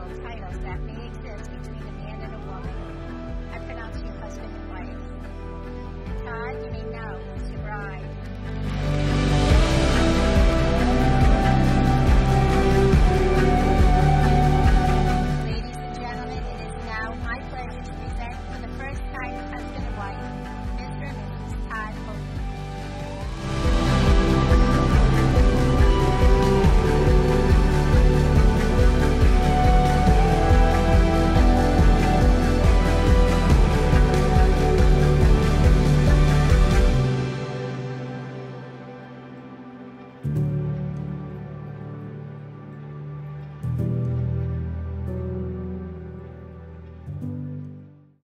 marital titles that may exist between a man and a woman. I pronounce you husband and wife. Todd, you may now lose your bride.